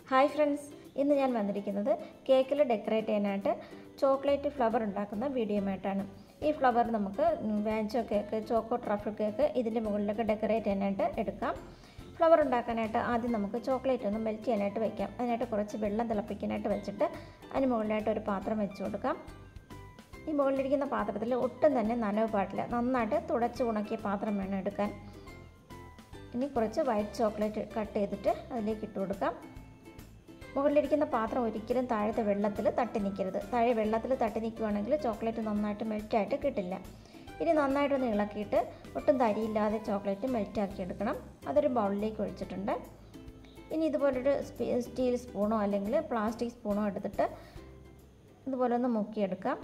Hi friends, ഇന്ന് ഞാൻ വന്നിരിക്കുന്നത് കേക്കിൽ ഡെക്കറേറ്റ് ചെയ്യാനായിട്ട് ചോക്ലേറ്റ് ഫ്ലവർ ഉണ്ടാക്കുന്ന വീഡിയോയുമായിട്ടാണ്. ഈ ഫ്ലവർ നമുക്ക് വാഞ്ചോ കേക്ക്, ചോക്കോ ട്രഫിൾ കേക്ക് ഇതിൻ്റെ മുകളിലൊക്കെ ഡെക്കറേറ്റ് ചെയ്യാനായിട്ട് എടുക്കാം. ഫ്ലവർ ഉണ്ടാക്കാനായിട്ട് ആദ്യം നമുക്ക് ചോക്ലേറ്റ് ഒന്ന് മെൽറ്റ് ചെയ്യാനായിട്ട് വയ്ക്കാം. അതിനായിട്ട് കുറച്ച് വെള്ളം തിളപ്പിക്കാനായിട്ട് വെച്ചിട്ട് അതിന് മുകളിലായിട്ട് ഒരു പാത്രം വെച്ച് കൊടുക്കാം. ഈ മുകളിലിരിക്കുന്ന പാത്രത്തിൽ ഒട്ടും തന്നെ നനവ് പാടില്ല. നന്നായിട്ട് തുടച്ച് ഉണക്കിയ പാത്രം വേണം എടുക്കാൻ. ഇനി കുറച്ച് വൈറ്റ് ചോക്ലേറ്റ് കട്ട് ചെയ്തിട്ട് അതിലേക്ക് ഇട്ട് കൊടുക്കാം. മുകളിലിരിക്കുന്ന പാത്രം ഒരിക്കലും താഴത്തെ വെള്ളത്തിൽ തട്ടി നിൽക്കരുത്. താഴെ വെള്ളത്തിൽ തട്ടി നിൽക്കുകയാണെങ്കിൽ ചോക്ലേറ്റ് നന്നായിട്ട് മെൽറ്റായിട്ട് കിട്ടില്ല. ഇനി നന്നായിട്ടൊന്ന് ഇളക്കിയിട്ട് ഒട്ടും തരിയില്ലാതെ ചോക്ലേറ്റ് മെൽറ്റാക്കി എടുക്കണം. അതൊരു ബൗളിലേക്ക് ഒഴിച്ചിട്ടുണ്ട്. ഇനി ഇതുപോലൊരു സ്റ്റീൽ സ്പൂണോ അല്ലെങ്കിൽ പ്ലാസ്റ്റിക് സ്പൂണോ എടുത്തിട്ട് ഇതുപോലെ ഒന്ന് മുക്കിയെടുക്കാം.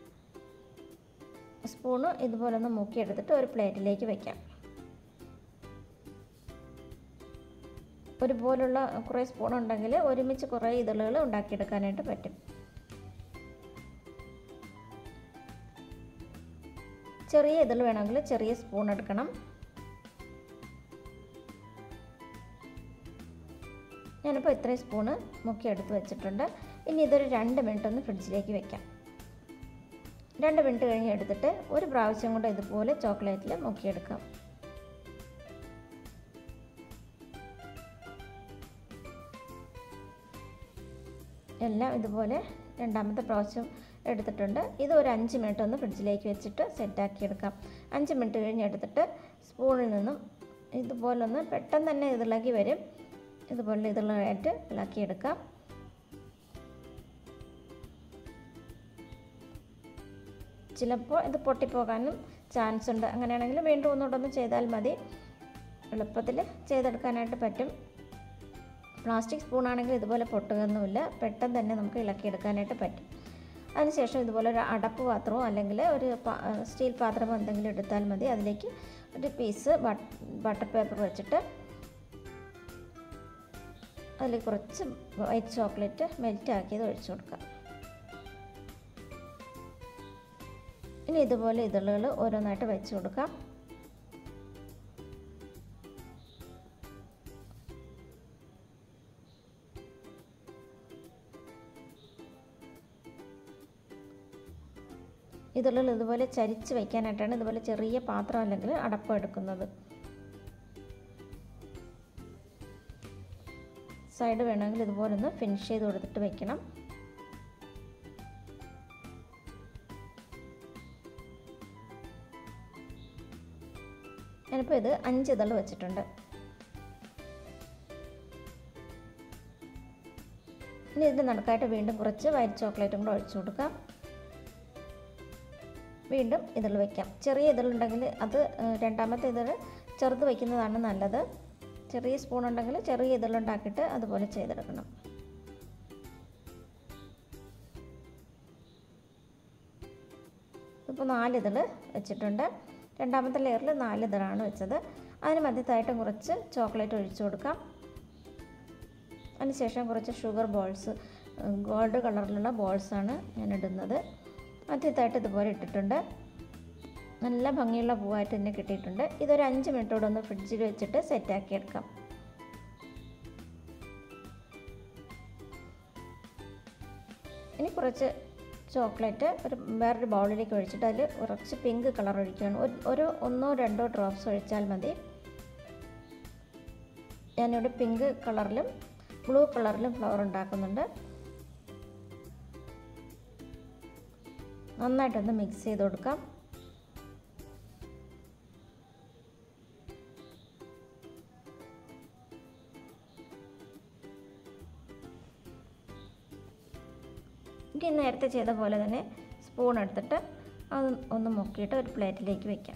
സ്പൂണ് ഇതുപോലെ ഒന്ന് മുക്കിയെടുത്തിട്ട് ഒരു പ്ലേറ്റിലേക്ക് വയ്ക്കാം. ഒരുപോലുള്ള കുറേ സ്പൂൺ ഉണ്ടെങ്കിൽ ഒരുമിച്ച് കുറേ ഇതളുകൾ ഉണ്ടാക്കിയെടുക്കാനായിട്ട് പറ്റും. ചെറിയ ഇതൾ വേണമെങ്കിൽ ചെറിയ സ്പൂൺ എടുക്കണം. ഞാനിപ്പോൾ ഇത്രയും സ്പൂണ് മുക്കിയെടുത്ത് വെച്ചിട്ടുണ്ട്. ഇനി ഇതൊരു 2 മിനിറ്റ് ഒന്ന് ഫ്രിഡ്ജിലേക്ക് വെക്കാം. 2 മിനിറ്റ് കഴിഞ്ഞ് എടുത്തിട്ട് ഒരു പ്രാവശ്യം കൊണ്ട് ഇതുപോലെ ചോക്ലേറ്റിൽ മുക്കിയെടുക്കാം. എല്ലാം ഇതുപോലെ രണ്ടാമത്തെ പ്രാവശ്യം എടുത്തിട്ടുണ്ട്. ഇത് ഒരു 5 മിനിറ്റ് ഒന്ന് ഫ്രിഡ്ജിലേക്ക് വെച്ചിട്ട് സെറ്റാക്കിയെടുക്കാം. 5 മിനിറ്റ് കഴിഞ്ഞ് എടുത്തിട്ട് സ്പൂണിൽ നിന്നും ഇതുപോലൊന്ന് പെട്ടെന്ന് തന്നെ ഇതിളകി വരും. ഇതുപോലെ ഇതിളായിട്ട് ഇളക്കിയെടുക്കാം. ചിലപ്പോൾ ഇത് പൊട്ടിപ്പോകാനും ചാൻസ് ഉണ്ട്. അങ്ങനെയാണെങ്കിൽ വീണ്ടും ഒന്നുകൂടെ ചെയ്താൽ മതി. എളുപ്പത്തിൽ ചെയ്തെടുക്കാനായിട്ട് പറ്റും. പ്ലാസ്റ്റിക് സ്പൂണാണെങ്കിൽ ഇതുപോലെ പൊട്ടുകയൊന്നുമില്ല. പെട്ടെന്ന് തന്നെ നമുക്ക് ഇളക്കിയെടുക്കാനായിട്ട് പറ്റും. അതിനുശേഷം ഇതുപോലെ ഒരു അടപ്പ് പാത്രമോ അല്ലെങ്കിൽ ഒരു സ്റ്റീൽ പാത്രമോ എന്തെങ്കിലും എടുത്താൽ മതി. അതിലേക്ക് ഒരു പീസ് ബട്ടർ പേപ്പർ വെച്ചിട്ട് അതിൽ കുറച്ച് വൈറ്റ് ചോക്ലേറ്റ് മെൽറ്റാക്കിയത് ഒഴിച്ചു കൊടുക്കാം. ഇനി ഇതുപോലെ ഇതളുകൾ ഓരോന്നായിട്ട് വെച്ച് കൊടുക്കാം. ഇതുള്ളിൽ ഇതുപോലെ ചരിച്ച് വയ്ക്കാനായിട്ടാണ് ഇതുപോലെ ചെറിയ പാത്രം അല്ലെങ്കിൽ അടപ്പം എടുക്കുന്നത്. സൈഡ് വേണമെങ്കിൽ ഇതുപോലെ ഒന്ന് ഫിനിഷ് ചെയ്ത് കൊടുത്തിട്ട് വയ്ക്കണം. ഞാനിപ്പോൾ ഇത് 5 ഇതൾ വെച്ചിട്ടുണ്ട്. ഇനി ഇതിൻ്റെ നടുക്കായിട്ട് വീണ്ടും കുറച്ച് വൈറ്റ് ചോക്ലേറ്റും കൂടെ ഒഴിച്ചു കൊടുക്കാം. വീണ്ടും ഇതൾ വയ്ക്കാം. ചെറിയ ഇതളുണ്ടെങ്കിൽ അത് രണ്ടാമത്തെ ഇതൾ ചെറുത് വയ്ക്കുന്നതാണ് നല്ലത്. ചെറിയ സ്പൂൺ ഉണ്ടെങ്കിൽ ചെറിയ ഇതളുണ്ടാക്കിയിട്ട് അതുപോലെ ചെയ്തെടുക്കണം. ഇപ്പോൾ 4 ഇതൾ വെച്ചിട്ടുണ്ട്. രണ്ടാമത്തെ ലെയറിൽ 4 ഇതളാണ് വെച്ചത്. അതിന് മധ്യത്തായിട്ടും കുറച്ച് ചോക്ലേറ്റ് ഒഴിച്ചു കൊടുക്കാം. അതിനുശേഷം കുറച്ച് ഷുഗർ ബോൾസ്, ഗോൾഡ് കളറിലുള്ള ബോൾസാണ് ഞാൻ ഇടുന്നത്. മധ്യത്തായിട്ട് ഇതുപോലെ ഇട്ടിട്ടുണ്ട്. നല്ല ഭംഗിയുള്ള പൂവായിട്ട് തന്നെ കിട്ടിയിട്ടുണ്ട്. ഇതൊരു 5 മിനിറ്റോടെ ഒന്ന് ഫ്രിഡ്ജിൽ വെച്ചിട്ട് സെറ്റാക്കി എടുക്കാം. ഇനി കുറച്ച് ചോക്ലേറ്റ് വേറൊരു ബൗളിലേക്ക് ഒഴിച്ചിട്ട് അതിൽ കുറച്ച് പിങ്ക് കളർ ഒഴിക്കുകയാണ്. ഒരു 1-2 ഡ്രോപ്സ് ഒഴിച്ചാൽ മതി. ഞാനിവിടെ പിങ്ക് കളറിലും ബ്ലൂ കളറിലും ഫ്ലവർ ഉണ്ടാക്കുന്നുണ്ട്. നന്നായിട്ടൊന്ന് മിക്സ് ചെയ്ത് കൊടുക്കാം. ഇനി നേരത്തെ ചെയ്ത പോലെ തന്നെ സ്പൂൺ എടുത്തിട്ട് അത് ഒന്ന് മുക്കിയിട്ട് ഒരു പ്ലേറ്റിലേക്ക് വയ്ക്കാം.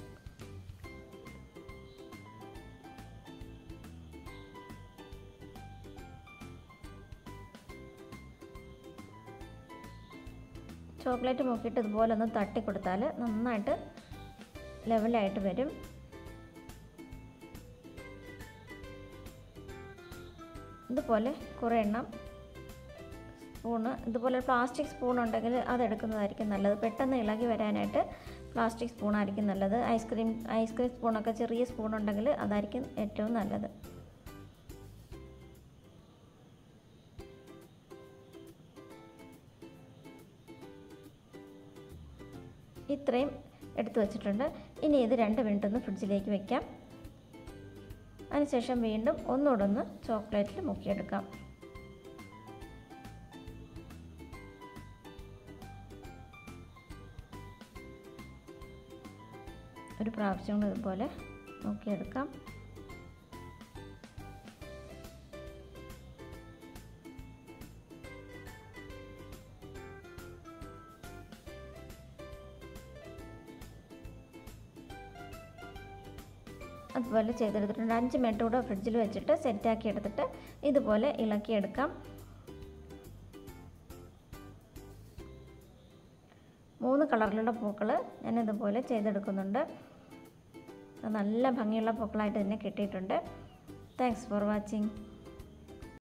ചോക്ലേറ്റ് മുക്കിയിട്ട് ഇതുപോലെ ഒന്ന് തട്ടി കൊടുത്താൽ നന്നായിട്ട് ലെവലായിട്ട് വരും. ഇതുപോലെ കുറേ എണ്ണം സ്പൂണ്, ഇതുപോലെ പ്ലാസ്റ്റിക് സ്പൂൺ ഉണ്ടെങ്കിൽ അതെടുക്കുന്നതായിരിക്കും നല്ലത്. പെട്ടെന്ന് ഇളകി വരാനായിട്ട് പ്ലാസ്റ്റിക് സ്പൂണായിരിക്കും നല്ലത്. ഐസ്ക്രീം സ്പൂണൊക്കെ ചെറിയ സ്പൂൺ ഉണ്ടെങ്കിൽ അതായിരിക്കും ഏറ്റവും നല്ലത്. ഇത്രയും എടുത്തു വച്ചിട്ടുണ്ട്. ഇനി ഇത് 2 മിനിറ്റ് ഒന്ന് ഫ്രിഡ്ജിലേക്ക് വെക്കാം. അതിനുശേഷം വീണ്ടും ഒന്നുകൂടെ ഒന്ന് ചോക്ലേറ്റിൽ മുക്കിയെടുക്കാം. ഒരു പ്രാവശ്യം കൂടെ ഇതുപോലെ മുക്കിയെടുക്കാം. അതുപോലെ ചെയ്തെടുത്തിട്ടുണ്ട്. 5 മിനിറ്റ് കൂടെ ഫ്രിഡ്ജിൽ വെച്ചിട്ട് സെറ്റാക്കി എടുത്തിട്ട് ഇതുപോലെ ഇളക്കിയെടുക്കാം. 3 കളറിലുള്ള പൂക്കൾ ഞാൻ ഇതുപോലെ ചെയ്തെടുക്കുന്നുണ്ട്. നല്ല ഭംഗിയുള്ള പൂക്കളായിട്ട് തന്നെ കിട്ടിയിട്ടുണ്ട്. Thanks for watching.